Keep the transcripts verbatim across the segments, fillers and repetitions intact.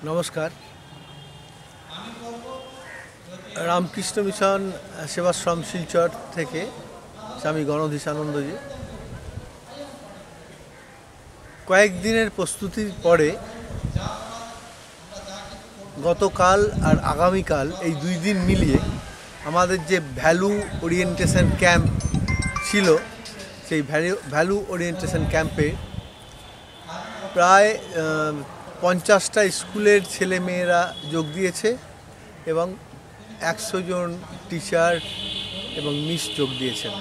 নমস্কার। রামকৃষ্ণ মিশন সেবাশ্রম শিলচর থেকে স্বামী গণধীশানন্দজি। কয়েকদিনের প্রস্তুতির পরে গতকাল আর আগামীকাল এই দুই দিন মিলিয়ে আমাদের যে ভ্যালু ওরিয়েন্টেশন ক্যাম্প ছিল, সেই ভ্যালু ভ্যালু ওরিয়েন্টেশন ক্যাম্পে প্রায় পঞ্চাশটা স্কুলের ছেলে মেয়েরা যোগ দিয়েছে এবং একশো জন টিচার এবং মিস যোগ দিয়েছেন।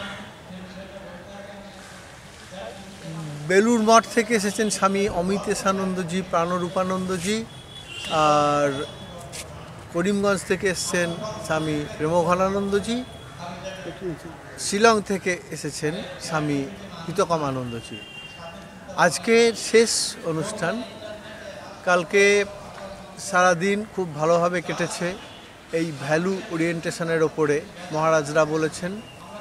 বেলুর মঠ থেকে এসেছেন স্বামী অমিতেশানন্দজি, প্রাণরূপানন্দজি, আর করিমগঞ্জ থেকে এসেছেন স্বামী প্রেমঘনানন্দজি, শিলং থেকে এসেছেন স্বামী হিতকামানন্দজি। আজকের শেষ অনুষ্ঠান। কালকে সারাদিন খুব ভালোভাবে কেটেছে। এই ভ্যালু ওরিয়েন্টেশনের ওপরে মহারাজরা বলেছেন,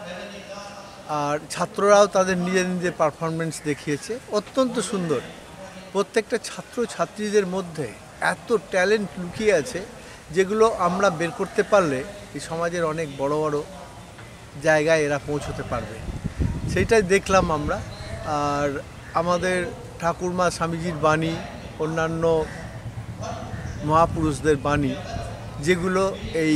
আর ছাত্ররাও তাদের নিজের নিজের পারফরমেন্স দেখিয়েছে, অত্যন্ত সুন্দর। প্রত্যেকটা ছাত্র ছাত্রীদের মধ্যে এত ট্যালেন্ট লুকিয়ে আছে, যেগুলো আমরা বের করতে পারলে এই সমাজের অনেক বড় বড় জায়গায় এরা পৌঁছতে পারবে, সেইটাই দেখলাম আমরা। আর আমাদের ঠাকুরমা স্বামীজির বাণী, অন্যান্য মহাপুরুষদের বাণী, যেগুলো এই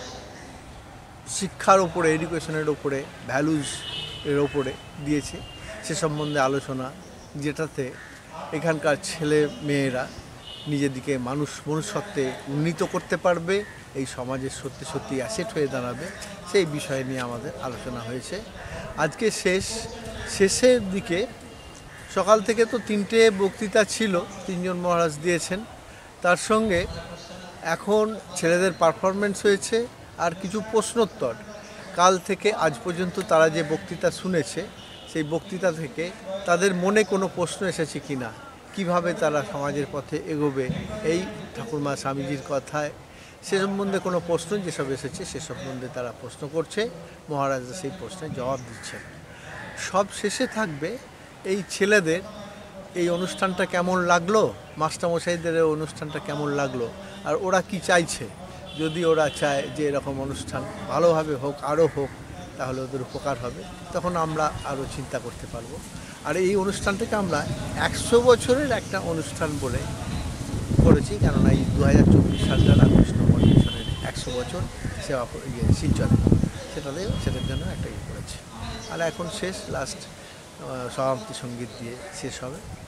শিক্ষার ওপরে, এডুকেশনের ওপরে, ভ্যালুজ এর ওপরে দিয়েছে, সে সম্বন্ধে আলোচনা, যেটাতে এখানকার ছেলে মেয়েরা নিজেদিকে মানুষ মনুষ্যত্বে উন্নীত করতে পারবে, এই সমাজের সত্যি সত্যি অ্যাসেট হয়ে দাঁড়াবে, সেই বিষয় নিয়ে আমাদের আলোচনা হয়েছে। আজকে শেষ শেষের দিকে সকাল থেকে তো তিনটে বক্তৃতা ছিল, তিনজন মহারাজ দিয়েছেন, তার সঙ্গে এখন ছেলেদের পারফরমেন্স হয়েছে আর কিছু প্রশ্নোত্তর। কাল থেকে আজ পর্যন্ত তারা যে বক্তৃতা শুনেছে, সেই বক্তৃতা থেকে তাদের মনে কোনো প্রশ্ন এসেছে কি না, কীভাবে তারা সমাজের পথে এগোবে, এই ঠাকুরমা স্বামীজির কথায় সে সম্বন্ধে কোনো প্রশ্ন যেসব এসেছে সে সম্বন্ধে তারা প্রশ্ন করছে, মহারাজরা সেই প্রশ্নের জবাব দিচ্ছেন। সব শেষে থাকবে এই ছেলেদের এই অনুষ্ঠানটা কেমন লাগলো, মাস্টারমশাইদের এই অনুষ্ঠানটা কেমন লাগলো, আর ওরা কি চাইছে। যদি ওরা চায় যে এরকম অনুষ্ঠান ভালোভাবে হোক, আরও হোক, তাহলে ওদের উপকার হবে, তখন আমরা আরও চিন্তা করতে পারবো। আর এই অনুষ্ঠানটাকে আমরা একশো বছরের একটা অনুষ্ঠান বলে করেছি, কেননা এই দু হাজার চব্বিশ সালটা রামকৃষ্ণ মিশনের একশো বছর সেবা ইয়ে শিলচরে, সেটাতে সেটার জন্য একটা ইয়ে করেছি। আর এখন শেষ লাস্ট সমাপ্তি সঙ্গীত দিয়ে শেষ হবে।